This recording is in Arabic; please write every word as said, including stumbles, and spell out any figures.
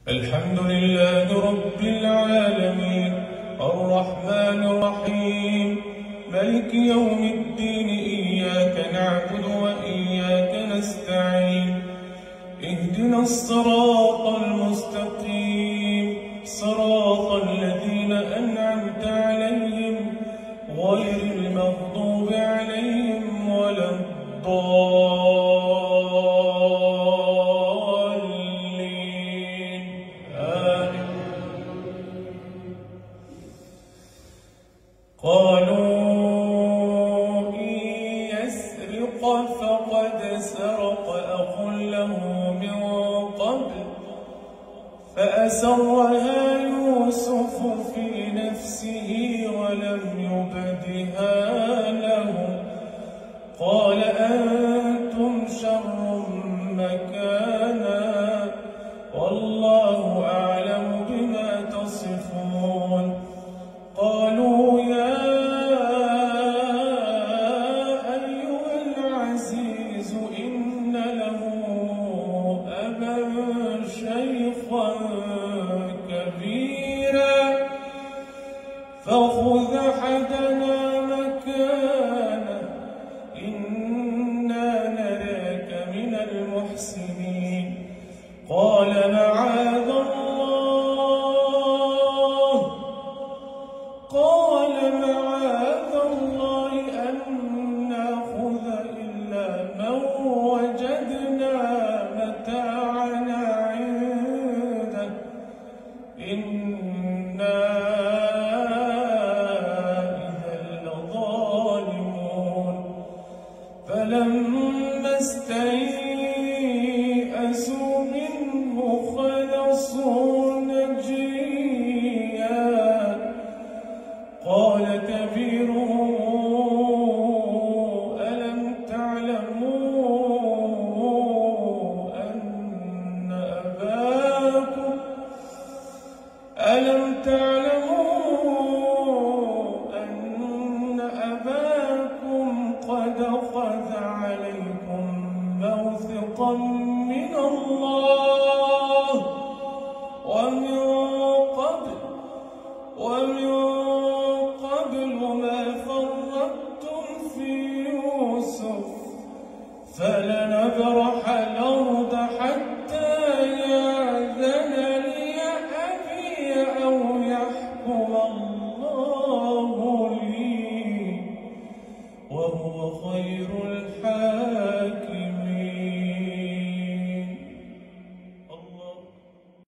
الحمد لله رب العالمين الرحمن الرحيم مالك يوم الدين إياك نعبد وإياك نستعين اهدنا الصراط المستقيم صراط الذين أنعمت عليهم غير المغضوب عليهم ولا الضالين آمين. قالوا إن يسرق فقد سرق أخ له من قبل فأسرها يوسف في نفسه ولم يبدها له قال أنتم شر مكانا والله أعلم بما تصفون. قالوا يا أيها العزيز إن له أبا شيخا كبيرا فخذ أحدنا مكانه إنا نراك من المحسنين. قال معاذ الله قال معاذ الله أن نأخذ إلا من وجدنا متاعنا عنده إنا إذا لظالمون. فلما استيئسوا منه خلصوا نجيا قال كبيرهم ألم تعلموا أن أباكم ألم تعلموا